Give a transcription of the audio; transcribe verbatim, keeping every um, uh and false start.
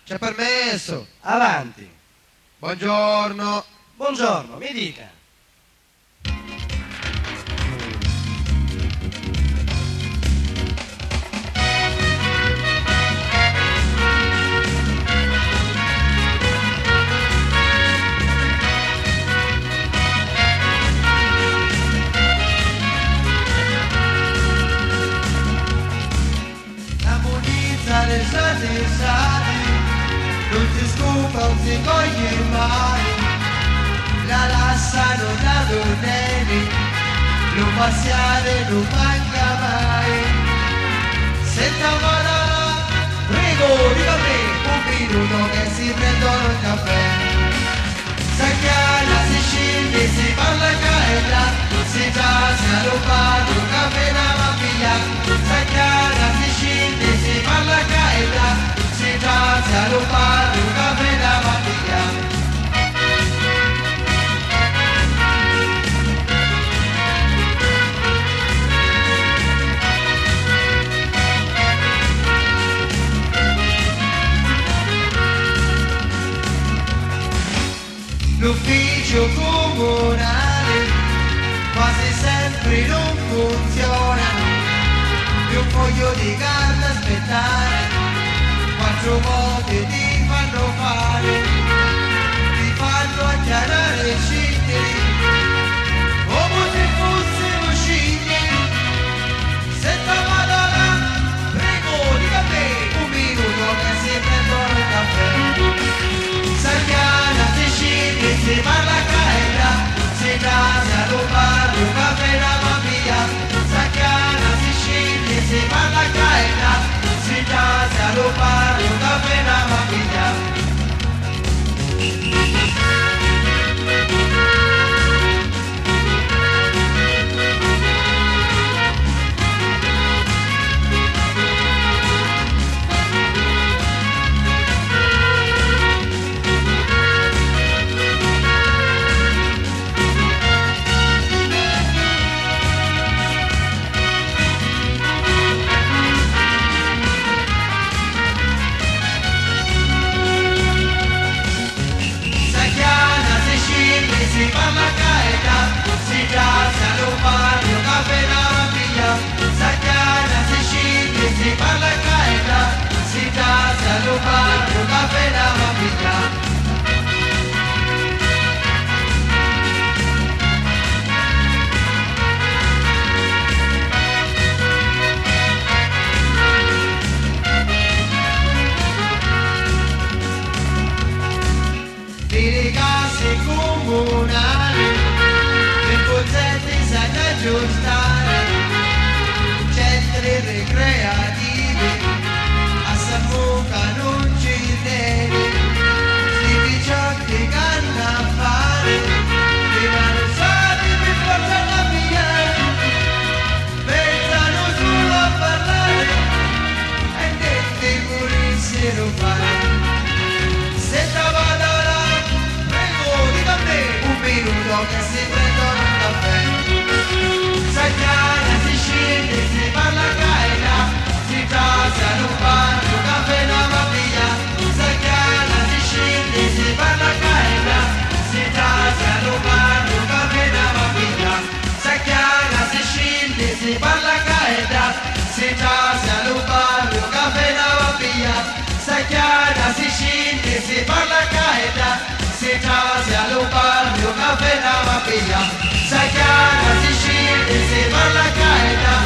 C'è permesso. Avanti. Buongiorno. Buongiorno, mi dica. La munizia del sade non si scopa, non si coglie mai, la lassano da donnelli, lo passiare non manca mai. Senta mala, prego di caffè, un minuto che si prendono il caffè. Sacchiana si scende, si parla caella, si già lo fanno, caffè da mampiglia. Sacchiana si scende, si parla caella, si già lo fanno, caffè da mampiglia. L'ufficio comunale quasi sempre non funziona, più un foglio di carta aspettare, quattro volte ti fanno fare, ti fanno acchiarare i cittadini, come se fossero scigli. Senta madonna, prego di caffè, un minuto che si prendono il caffè. Sacchiana si scende, si parla caella, si tasa lo parlo, caffè da mampia. Sacchiana si scende, si parla caella, si tasa lo parlo, caffè da mampia. Si parla caeta, si già lo parlo, caffè da mampiglia. Sacchiana si scende, si parla caeta, si già lo parlo, caffè da mampiglia. Delle case comunali, le pozzetti sa da aggiustare, centri ricreativi, a Sambuca non ci tieni, sti picciotti che hanno a fare, prima lo usati per portare a pigliare, pensano solo a parlare, e niente volessero fare. Se trovate un minuto che si prendono un caffè. Sacchiana si scende, si parla caela, si tasa lo parlo, caffè da mampiglia. Sacchiana si scende, si parla caela, si tasa lo parlo, caffè da mampiglia. Sacchiana si scende, si parla caela, si tasa lo parlo, caffè da mampiglia. Sacchiana si scende, si parla caela, si tasa lo parlo, caffè da mampiglia. Sacchiana si scende, si parla caeta,